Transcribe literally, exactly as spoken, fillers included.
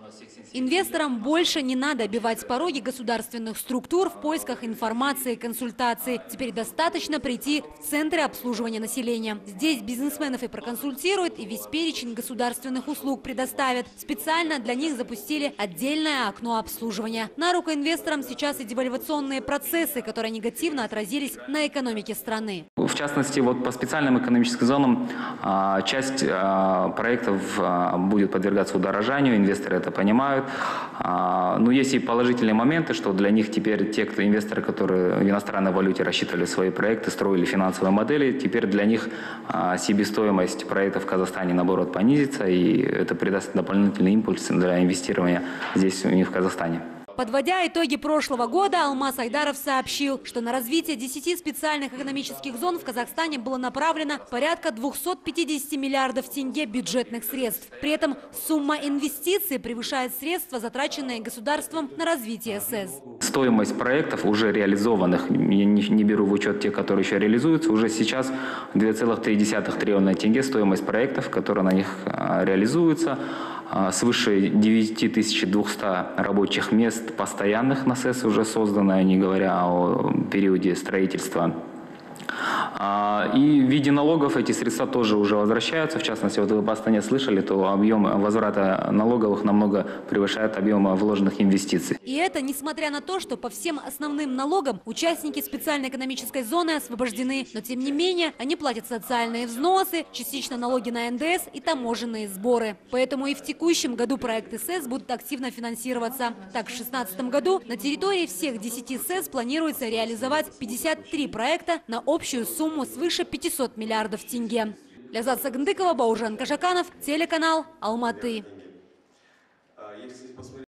Инвесторам больше не надо обивать пороги государственных структур в поисках информации и консультаций. Теперь достаточно прийти в центры обслуживания населения. Здесь бизнесменов и проконсультируют, и весь перечень государственных услуг предоставят. Специально для них запустили отдельное окно обслуживания. На руку инвесторам сейчас и девальвационные процессы, которые негативно отразились на экономике страны. В частности, вот по специальным экономическим зонам а, часть а, проектов а, будет подвергаться удорожанию, инвесторы это понимают. А, но есть и положительные моменты, что для них теперь те, кто инвесторы, которые в иностранной валюте рассчитывали свои проекты, строили финансовые модели, теперь для них а, себестоимость проектов в Казахстане, наоборот, понизится, и это придаст дополнительный импульс для инвестирования здесь у них в Казахстане. Подводя итоги прошлого года, Алмаз Айдаров сообщил, что на развитие десяти специальных экономических зон в Казахстане было направлено порядка двухсот пятидесяти миллиардов тенге бюджетных средств. При этом сумма инвестиций превышает средства, затраченные государством на развитие СЭЗ. Стоимость проектов, уже реализованных, я не, не беру в учет те, которые еще реализуются, уже сейчас две целых три десятых триллиона тенге стоимость проектов, которые на них реализуются. Свыше девяти тысяч двухсот рабочих мест постоянных на СЭЗ уже создано, не говоря о периоде строительства. И в виде налогов эти средства тоже уже возвращаются. В частности, вот вы по Астане слышали, то объем возврата налоговых намного превышает объем вложенных инвестиций. И это несмотря на то, что по всем основным налогам участники специальной экономической зоны освобождены. Но тем не менее, они платят социальные взносы, частично налоги на эн дэ эс и таможенные сборы. Поэтому и в текущем году проекты СЭЗ будут активно финансироваться. Так, в две тысячи шестнадцатом году на территории всех десяти СЭЗ планируется реализовать пятьдесят три проекта на общую сумму свыше пятисот миллиардов тенге. Ляззат Сагындыкова, Бауыржан Кашаканов, телеканал Алматы.